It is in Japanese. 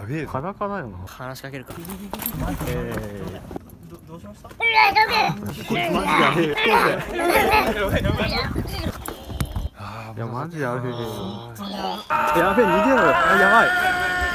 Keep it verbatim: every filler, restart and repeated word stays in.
べえ。 裸だよな。 話しかけるか。 えどどうしました？ ー、こいつマジやべえ。 あいやマジやべえ。 あやべえ逃げろよ。あやばい。